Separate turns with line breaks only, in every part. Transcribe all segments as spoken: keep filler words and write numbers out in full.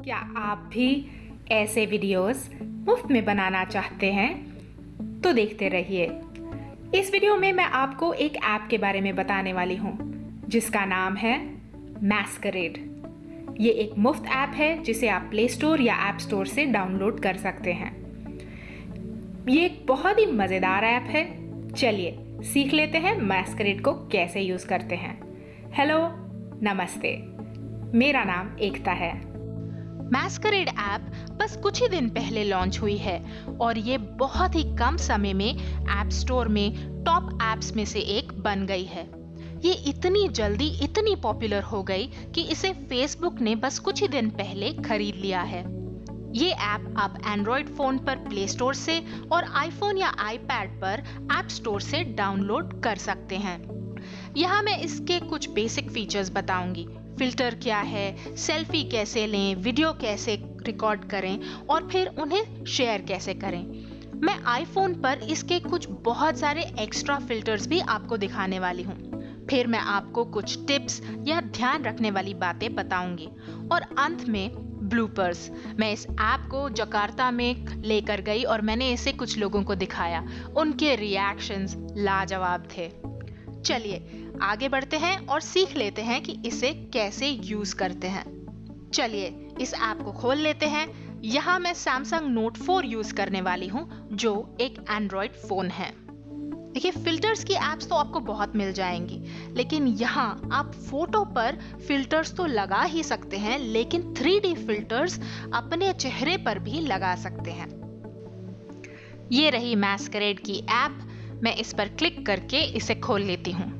क्या आप भी ऐसे वीडियोस मुफ्त में बनाना चाहते हैं? तो देखते रहिए। इस वीडियो में मैं आपको एक ऐप के बारे में बताने वाली हूँ जिसका नाम है मैस्करेड। ये एक मुफ्त ऐप है जिसे आप प्ले स्टोर या ऐप स्टोर से डाउनलोड कर सकते हैं। ये एक बहुत ही मज़ेदार ऐप है। चलिए सीख लेते हैं मैस्करेड को कैसे यूज़ करते हैं। हेलो, नमस्ते, मेरा नाम एकता है।
मैस्करेड ऐप बस कुछ ही दिन पहले लॉन्च हुई है और ये बहुत ही कम समय में ऐप स्टोर में टॉप ऐप्स में से एक बन गई है। ये इतनी जल्दी इतनी पॉपुलर हो गई कि इसे फेसबुक ने बस कुछ ही दिन पहले खरीद लिया है। ये ऐप आप एंड्रॉइड फोन पर प्ले स्टोर से और आईफोन या आईपैड पर ऐप स्टोर से डाउनलोड कर सकते हैं। यहाँ मैं इसके कुछ बेसिक फीचर्स बताऊंगी। फिल्टर क्या है, सेल्फी कैसे लें, वीडियो कैसे रिकॉर्ड करें और फिर उन्हें शेयर कैसे करें। मैं आईफोन पर इसके कुछ बहुत सारे एक्स्ट्रा फिल्टर्स भी आपको दिखाने वाली हूँ। फिर मैं आपको कुछ टिप्स या ध्यान रखने वाली बातें बताऊंगी और अंत में ब्लूपर्स। मैं इस ऐप को जकार्ता में लेकर गई और मैंने इसे कुछ लोगों को दिखाया। उनके रिएक्शंस लाजवाब थे। चलिए आगे बढ़ते हैं और सीख लेते हैं कि इसे कैसे यूज करते हैं। चलिए इस ऐप को खोल लेते हैं। यहाँ मैं सैमसंग नोट फोर यूज करने वाली हूँ जो एक एंड्रॉइड फोन है। देखिए, फिल्टर्स की एप्स तो आपको बहुत मिल जाएंगी, लेकिन यहाँ आप फोटो पर फिल्टर्स तो लगा ही सकते हैं, लेकिन थ्री डी फिल्टर्स अपने चेहरे पर भी लगा सकते हैं। ये रही मैस्करेड की ऐप। मैं इस पर क्लिक करके इसे खोल लेती हूँ।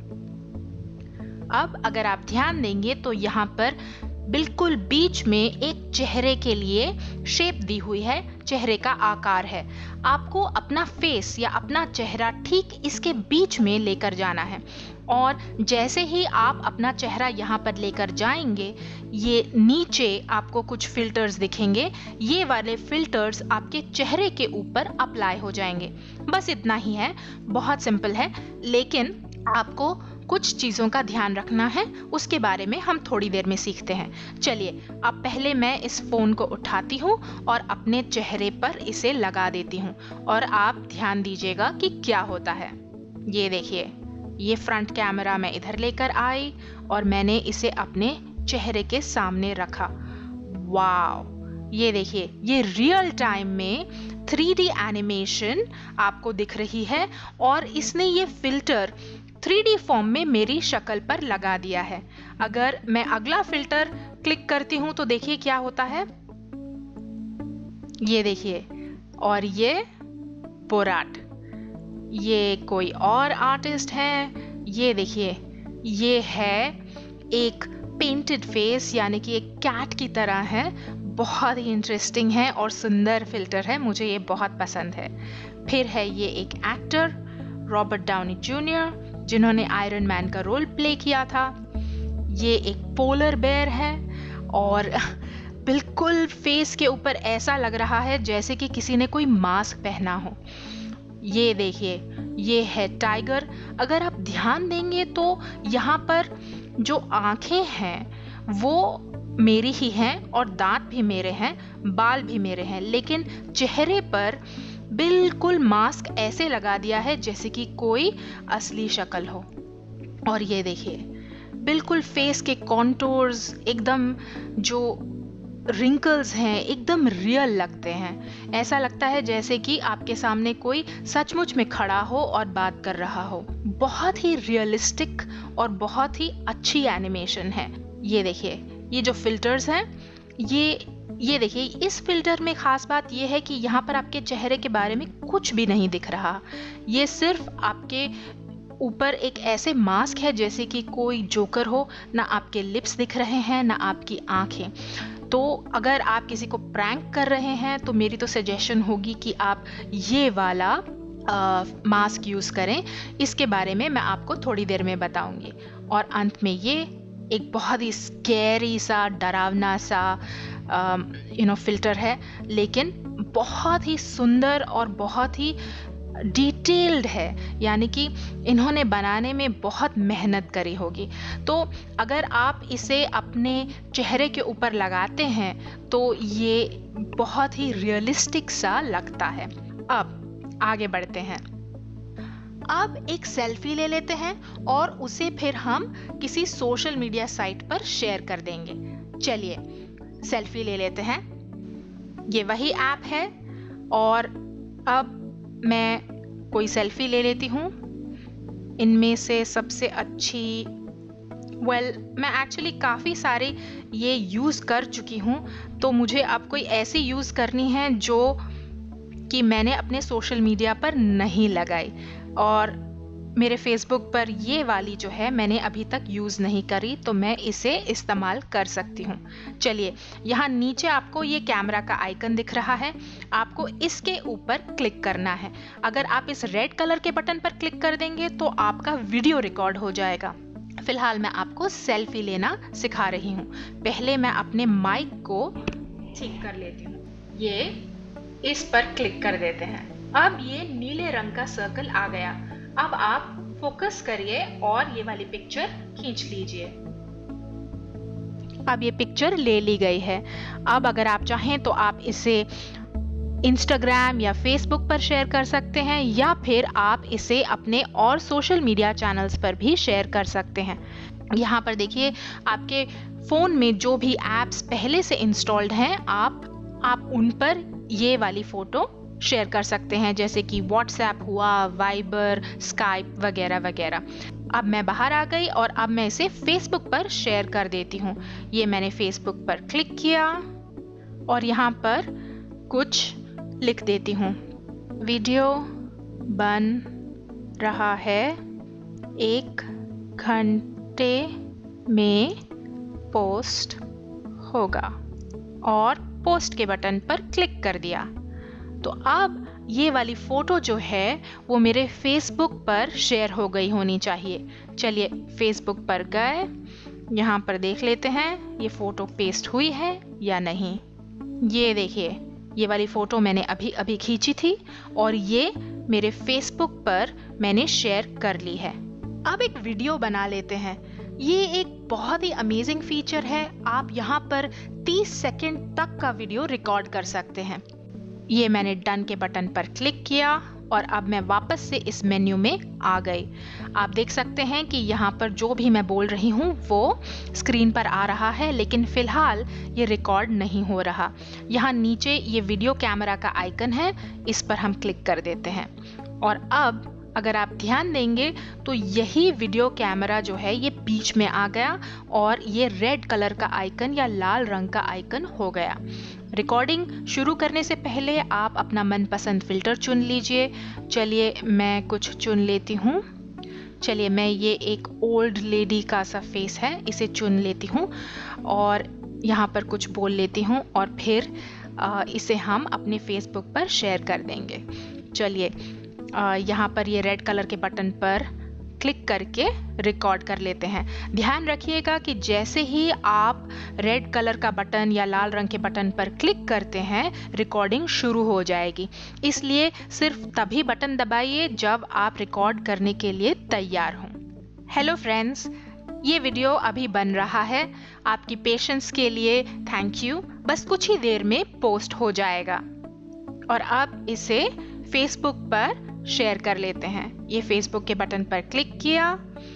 अब अगर आप ध्यान देंगे तो यहाँ पर बिल्कुल बीच में एक चेहरे के लिए शेप दी हुई है, चेहरे का आकार है। आपको अपना फेस या अपना चेहरा ठीक इसके बीच में लेकर जाना है और जैसे ही आप अपना चेहरा यहाँ पर लेकर जाएंगे, ये नीचे आपको कुछ फिल्टर्स दिखेंगे। ये वाले फिल्टर्स आपके चेहरे के ऊपर अप्लाई हो जाएंगे। बस इतना ही है, बहुत सिंपल है, लेकिन आपको कुछ चीज़ों का ध्यान रखना है। उसके बारे में हम थोड़ी देर में सीखते हैं। चलिए अब पहले मैं इस फ़ोन को उठाती हूँ और अपने चेहरे पर इसे लगा देती हूँ और आप ध्यान दीजिएगा कि क्या होता है। ये देखिए, ये फ्रंट कैमरा मैं इधर लेकर आई और मैंने इसे अपने चेहरे के सामने रखा। वाव, ये देखिए, ये रियल टाइम में थ्री डी एनिमेशन आपको दिख रही है और इसने ये फिल्टर थ्री डी फॉर्म में मेरी शक्ल पर लगा दिया है। अगर मैं अगला फिल्टर क्लिक करती हूं तो देखिए क्या होता है। ये देखिए, और ये बोराट, ये कोई और आर्टिस्ट है। ये देखिए, ये है एक पेंटेड फेस, यानी कि एक कैट की तरह है। बहुत ही इंटरेस्टिंग है और सुंदर फिल्टर है, मुझे ये बहुत पसंद है। फिर है ये एक एक्टर रॉबर्ट डाउनी जूनियर जिन्होंने आयरन मैन का रोल प्ले किया था। ये एक पोलर बेयर है और बिल्कुल फेस के ऊपर ऐसा लग रहा है जैसे कि किसी ने कोई मास्क पहना हो। ये देखिए, ये है टाइगर। अगर आप ध्यान देंगे तो यहाँ पर जो आंखें हैं वो मेरी ही हैं और दांत भी मेरे हैं, बाल भी मेरे हैं, लेकिन चेहरे पर बिल्कुल मास्क ऐसे लगा दिया है जैसे कि कोई असली शक्ल हो। और ये देखिए, बिल्कुल फेस के कॉन्टूर्स, एकदम जो रिंकल्स हैं, एकदम रियल लगते हैं। ऐसा लगता है जैसे कि आपके सामने कोई सचमुच में खड़ा हो और बात कर रहा हो। बहुत ही रियलिस्टिक और बहुत ही अच्छी एनिमेशन है। ये देखिए, ये जो फिल्टर्स हैं, ये ये देखिए, इस फिल्टर में खास बात यह है कि यहाँ पर आपके चेहरे के बारे में कुछ भी नहीं दिख रहा। ये सिर्फ आपके ऊपर एक ऐसे मास्क है जैसे कि कोई जोकर हो। ना आपके लिप्स दिख रहे हैं, ना आपकी आंखें। तो अगर आप किसी को प्रैंक कर रहे हैं तो मेरी तो सजेशन होगी कि आप ये वाला आ, मास्क यूज़ करें। इसके बारे में मैं आपको थोड़ी देर में बताऊंगी। और अंत में ये एक बहुत ही स्कैरी सा, डरावना सा यू नो फिल्टर है, लेकिन बहुत ही सुंदर और बहुत ही डिटेल्ड है, यानी कि इन्होंने बनाने में बहुत मेहनत करी होगी। तो अगर आप इसे अपने चेहरे के ऊपर लगाते हैं तो ये बहुत ही रियलिस्टिक सा लगता है। अब आगे बढ़ते हैं। अब एक सेल्फी ले लेते हैं और उसे फिर हम किसी सोशल मीडिया साइट पर शेयर कर देंगे। चलिए सेल्फी ले लेते हैं। ये वही ऐप है और अब मैं कोई सेल्फी ले लेती हूँ। इनमें से सबसे अच्छी, वेल well, मैं एक्चुअली काफ़ी सारे ये यूज़ कर चुकी हूँ, तो मुझे अब कोई ऐसी यूज़ करनी है जो कि मैंने अपने सोशल मीडिया पर नहीं लगाई। और मेरे फेसबुक पर ये वाली जो है मैंने अभी तक यूज़ नहीं करी, तो मैं इसे इस्तेमाल कर सकती हूँ। चलिए, यहाँ नीचे आपको ये कैमरा का आइकन दिख रहा है, आपको इसके ऊपर क्लिक करना है। अगर आप इस रेड कलर के बटन पर क्लिक कर देंगे तो आपका वीडियो रिकॉर्ड हो जाएगा। फिलहाल मैं आपको सेल्फी लेना सिखा रही हूँ। पहले मैं अपने माइक को ठीक कर लेती हूँ। ये इस पर क्लिक कर देते हैं। अब ये नीले रंग का सर्कल आ गया। अब आप फोकस करिए और ये वाली पिक्चर खींच लीजिए। अब ये पिक्चर ले ली गई है। अब अगर आप चाहें तो आप इसे इंस्टाग्राम या फेसबुक पर शेयर कर सकते हैं, या फिर आप इसे अपने और सोशल मीडिया चैनल्स पर भी शेयर कर सकते हैं। यहाँ पर देखिए, आपके फ़ोन में जो भी ऐप्स पहले से इंस्टॉल्ड हैं, आप आप उन पर ये वाली फ़ोटो शेयर कर सकते हैं, जैसे कि व्हाट्सएप हुआ, वाइबर, स्काइप वगैरह वगैरह। अब मैं बाहर आ गई और अब मैं इसे फेसबुक पर शेयर कर देती हूँ। ये मैंने फेसबुक पर क्लिक किया और यहाँ पर कुछ लिख देती हूँ। वीडियो बन रहा है, एक घंटे में पोस्ट होगा, और पोस्ट के बटन पर क्लिक कर दिया। तो अब ये वाली फ़ोटो जो है वो मेरे फेसबुक पर शेयर हो गई होनी चाहिए। चलिए फेसबुक पर गए, यहाँ पर देख लेते हैं ये फ़ोटो पेस्ट हुई है या नहीं। ये देखिए, ये वाली फ़ोटो मैंने अभी अभी खींची थी और ये मेरे फेसबुक पर मैंने शेयर कर ली है। अब एक वीडियो बना लेते हैं। ये एक बहुत ही अमेजिंग फीचर है। आप यहाँ पर तीस सेकंड तक का वीडियो रिकॉर्ड कर सकते हैं। ये मैंने डन के बटन पर क्लिक किया और अब मैं वापस से इस मेन्यू में आ गई। आप देख सकते हैं कि यहाँ पर जो भी मैं बोल रही हूँ वो स्क्रीन पर आ रहा है, लेकिन फ़िलहाल ये रिकॉर्ड नहीं हो रहा। यहाँ नीचे ये वीडियो कैमरा का आइकन है, इस पर हम क्लिक कर देते हैं और अब अगर आप ध्यान देंगे तो यही वीडियो कैमरा जो है ये बीच में आ गया और ये रेड कलर का आइकन या लाल रंग का आइकन हो गया। रिकॉर्डिंग शुरू करने से पहले आप अपना मनपसंद फ़िल्टर चुन लीजिए। चलिए मैं कुछ चुन लेती हूँ। चलिए मैं ये एक ओल्ड लेडी का सा फेस है, इसे चुन लेती हूँ और यहाँ पर कुछ बोल लेती हूँ और फिर आ, इसे हम अपने फेसबुक पर शेयर कर देंगे। चलिए यहाँ पर ये रेड कलर के बटन पर क्लिक करके रिकॉर्ड कर लेते हैं। ध्यान रखिएगा कि जैसे ही आप रेड कलर का बटन या लाल रंग के बटन पर क्लिक करते हैं, रिकॉर्डिंग शुरू हो जाएगी। इसलिए सिर्फ तभी बटन दबाइए जब आप रिकॉर्ड करने के लिए तैयार हों। हेलो फ्रेंड्स, ये वीडियो अभी बन रहा है। आपकी पेशेंस के लिए थैंक यू। बस कुछ ही देर में पोस्ट हो जाएगा और अब इसे फेसबुक पर शेयर कर लेते हैं। ये फेसबुक के बटन पर क्लिक किया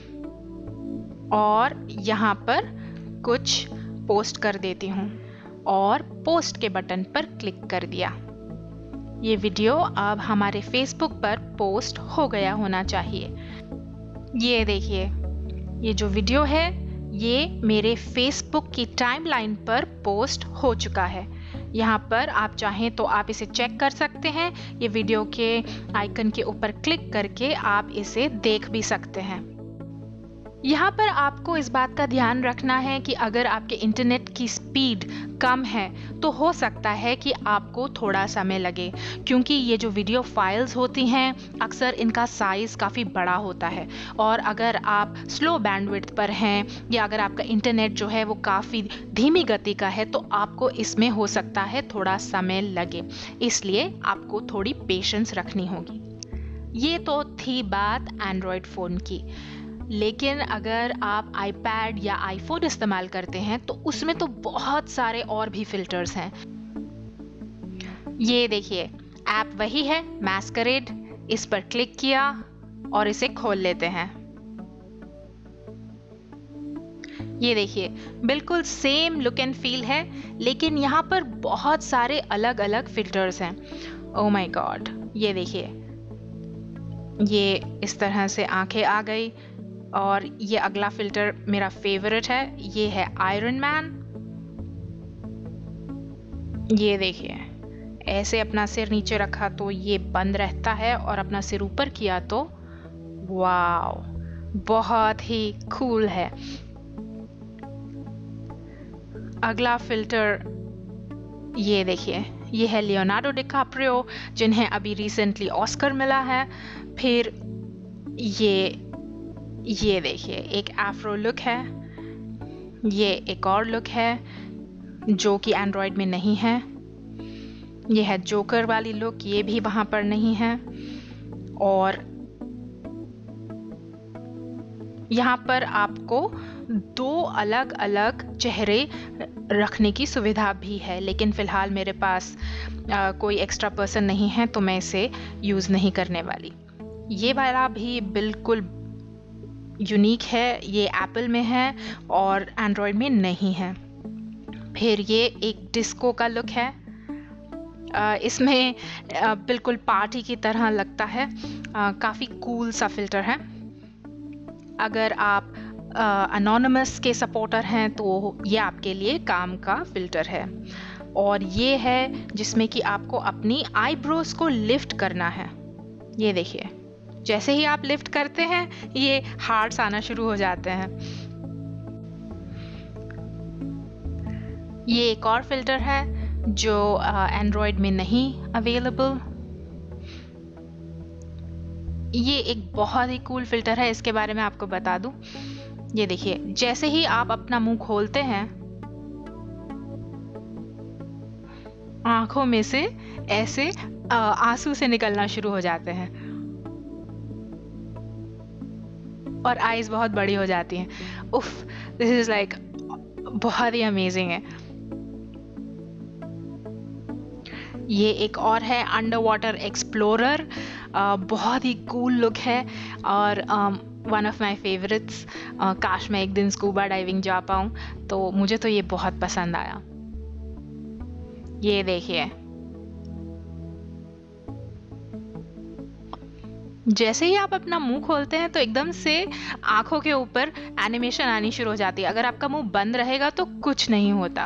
और यहाँ पर कुछ पोस्ट कर देती हूँ और पोस्ट के बटन पर क्लिक कर दिया। ये वीडियो अब हमारे फेसबुक पर पोस्ट हो गया होना चाहिए। ये देखिए, ये जो वीडियो है ये मेरे फेसबुक की टाइमलाइन पर पोस्ट हो चुका है। यहाँ पर आप चाहें तो आप इसे चेक कर सकते हैं। ये वीडियो के आइकन के ऊपर क्लिक करके आप इसे देख भी सकते हैं। यहाँ पर आपको इस बात का ध्यान रखना है कि अगर आपके इंटरनेट की स्पीड कम है तो हो सकता है कि आपको थोड़ा समय लगे, क्योंकि ये जो वीडियो फाइल्स होती हैं अक्सर इनका साइज़ काफ़ी बड़ा होता है और अगर आप स्लो बैंडविड्थ पर हैं या अगर आपका इंटरनेट जो है वो काफ़ी धीमी गति का है तो आपको इसमें हो सकता है थोड़ा समय लगे। इसलिए आपको थोड़ी पेशेंस रखनी होगी। ये तो थी बात एंड्रॉयड फ़ोन की, लेकिन अगर आप आईपैड या आईफोन इस्तेमाल करते हैं तो उसमें तो बहुत सारे और भी फिल्टर्स हैं। ये देखिए, ऐप वही है मैस्करेड। इस पर क्लिक किया और इसे खोल लेते हैं। ये देखिए, बिल्कुल सेम लुक एंड फील है, लेकिन यहाँ पर बहुत सारे अलग अलग फिल्टर्स हैं। ओह माय गॉड, ये देखिए, ये इस तरह से आंखें आ गई। और ये अगला फिल्टर मेरा फेवरेट है, ये है आयरन मैन। ये देखिए, ऐसे अपना सिर नीचे रखा तो ये बंद रहता है, और अपना सिर ऊपर किया तो वाओ, बहुत ही कूल है। अगला फिल्टर ये देखिए, ये है लियोनार्डो डिकाप्रियो, जिन्हें अभी रिसेंटली ऑस्कर मिला है। फिर ये ये देखिए, एक एफ्रो लुक है। ये एक और लुक है जो कि एंड्रॉयड में नहीं है। ये है जोकर वाली लुक, ये भी वहाँ पर नहीं है। और यहाँ पर आपको दो अलग अलग चेहरे रखने की सुविधा भी है, लेकिन फ़िलहाल मेरे पास आ, कोई एक्स्ट्रा पर्सन नहीं है तो मैं इसे यूज़ नहीं करने वाली। ये वाला भी बिल्कुल यूनिक है, ये एप्पल में है और एंड्रॉयड में नहीं है। फिर ये एक डिस्को का लुक है। आ, इसमें आ, बिल्कुल पार्टी की तरह लगता है, काफ़ी कूल सा फिल्टर है। अगर आप अनोनिमस के सपोर्टर हैं तो ये आपके लिए काम का फिल्टर है। और ये है जिसमें कि आपको अपनी आईब्रोज को लिफ्ट करना है। ये देखिए, जैसे ही आप लिफ्ट करते हैं ये हार्ट्स आना शुरू हो जाते हैं। ये एक और फिल्टर है जो एंड्रॉयड में नहीं अवेलेबल। ये एक बहुत ही कूल फिल्टर है, इसके बारे में आपको बता दूं। ये देखिए, जैसे ही आप अपना मुंह खोलते हैं, आंखों में से ऐसे आंसू से निकलना शुरू हो जाते हैं और आईज बहुत बड़ी हो जाती हैं। उफ, दिस इज लाइक बहुत ही अमेजिंग है। ये एक और है अंडर वाटर एक्सप्लोरर, बहुत ही कूल लुक है और वन ऑफ माई फेवरेट्स। काश मैं एक दिन स्कूबा डाइविंग जा पाऊँ, तो मुझे तो ये बहुत पसंद आया। ये देखिए, जैसे ही आप अपना मुंह खोलते हैं तो एकदम से आंखों के ऊपर एनिमेशन आनी शुरू हो जाती है। अगर आपका मुंह बंद रहेगा तो कुछ नहीं होता।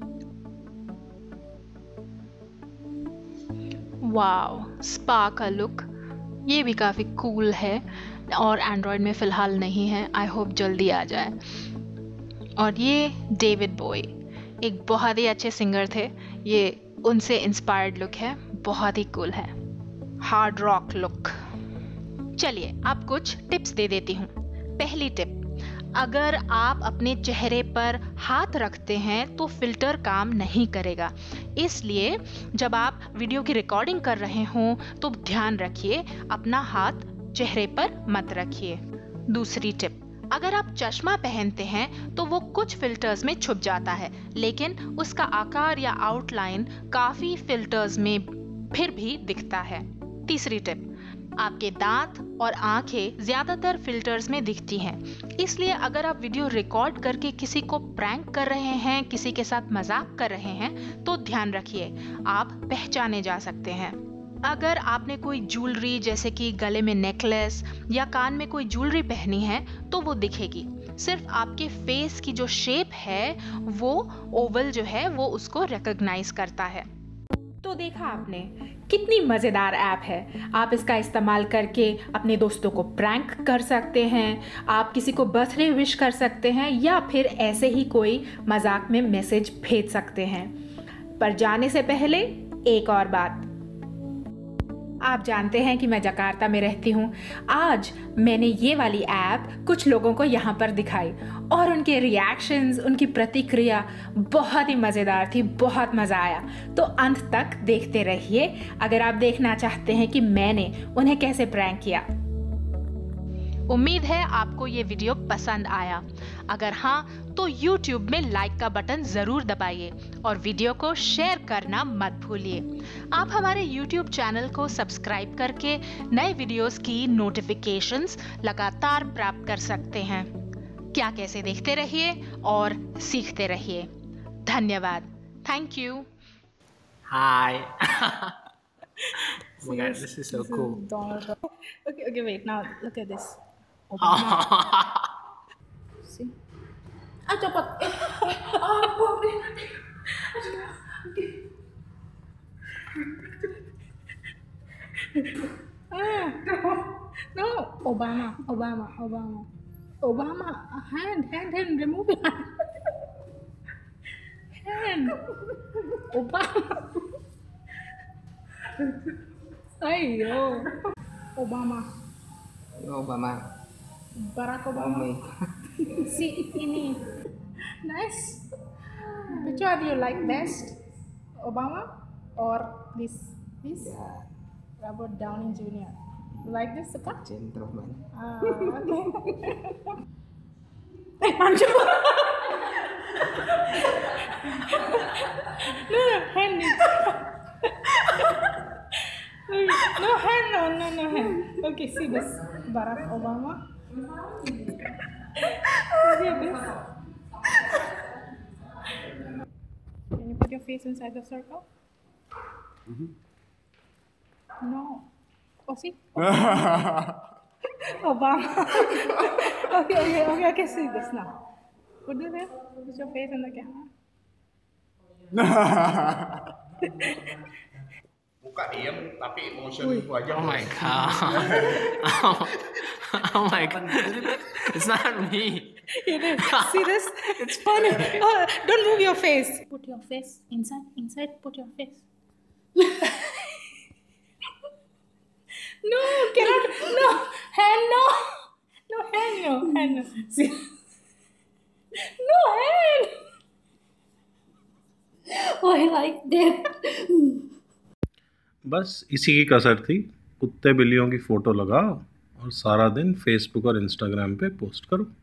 वाओ, स्पा का लुक, ये भी काफ़ी कूल है और एंड्रॉयड में फ़िलहाल नहीं है, आई होप जल्दी आ जाए। और ये डेविड बॉय, एक बहुत ही अच्छे सिंगर थे, ये उनसे इंस्पायर्ड लुक है, बहुत ही कूल है, हार्ड रॉक लुक। चलिए अब कुछ टिप्स दे देती हूँ। पहली टिप, अगर आप अपने चेहरे पर हाथ रखते हैं तो फिल्टर काम नहीं करेगा, इसलिए जब आप वीडियो की रिकॉर्डिंग कर रहे हों तो ध्यान रखिए, अपना हाथ चेहरे पर मत रखिए। दूसरी टिप, अगर आप चश्मा पहनते हैं तो वो कुछ फिल्टर्स में छुप जाता है, लेकिन उसका आकार या आउटलाइन काफ़ी फिल्टर्स में फिर भी दिखता है। तीसरी टिप, आपके दांत और आंखें ज्यादातर फिल्टर्स में दिखती हैं, इसलिए अगर आप वीडियो रिकॉर्ड करके किसी को प्रैंक कर रहे हैं, किसी के साथ मजाक कर रहे हैं, तो ध्यान रखिए, आप पहचाने जा सकते हैं। अगर आपने कोई ज्वेलरी जैसे कि गले में नेकलेस या कान में कोई ज्वेलरी पहनी है तो वो दिखेगी, सिर्फ आपके फेस की जो शेप है वो ओवल जो है वो उसको रिकॉग्नाइज करता है।
तो देखा आपने, कितनी मज़ेदार ऐप है। आप इसका इस्तेमाल करके अपने दोस्तों को प्रैंक कर सकते हैं, आप किसी को बर्थडे विश कर सकते हैं या फिर ऐसे ही कोई मजाक में मैसेज भेज सकते हैं। पर जाने से पहले एक और बात, आप जानते हैं कि मैं जकार्ता में रहती हूँ। आज मैंने ये वाली ऐप कुछ लोगों को यहाँ पर दिखाई और उनके रिएक्शंस, उनकी प्रतिक्रिया बहुत ही मज़ेदार थी, बहुत मज़ा आया। तो अंत तक देखते रहिए अगर आप देखना चाहते हैं कि मैंने उन्हें कैसे प्रैंक किया।
उम्मीद है आपको ये वीडियो पसंद आया। अगर हाँ तो YouTube में लाइक का बटन जरूर दबाइए और वीडियो को शेयर करना मत भूलिए। आप हमारे YouTube चैनल को सब्सक्राइब करके नए वीडियोस की नोटिफिकेशंस लगातार प्राप्त कर सकते हैं। क्या कैसे देखते रहिए और सीखते रहिए। धन्यवाद। Thank you.
Hi. Oh my god, this is so cool.
Donald Trump. Okay, okay, wait. Now look at this. Obama. See? Ah, cepat. Ah, no, Obama, Obama, Obama, Obama. Hand, hand, hand. Remove it. Hand. Obama. Ayo. Obama.
Obama.
Barack
Oh
Obama.
my god.
See ini. Nice. Which one do you like best? Obama or this? This?
Yeah,
Robert Downey Junior You like this, Suka?
gentleman.
Ah, okay. Eh, hancur. No, no, hand it. No hand, no, no, no hand. Okay, see this. Barack Obama. See this. Can you put your face inside the circle?
Mm-hmm.
No. Oh, see? Obama. Okay, okay, okay, I can see this now. Put it there. Put your face in the camera.
Muka diem tapi motion itu aja.
Oh my god. Oh, oh my god. It's not me.
It is. See this? It's funny. Oh, don't move your face. Put your face inside. Inside. Put your face. No, cannot. No hand. No. No hand. No hand. No. See. No hand. Oh, I like that.
बस इसी की कसर थी। कुत्ते बिल्लियों की photo लगाओ और सारा दिन फेसबुक और इंस्टाग्राम पे पोस्ट करो।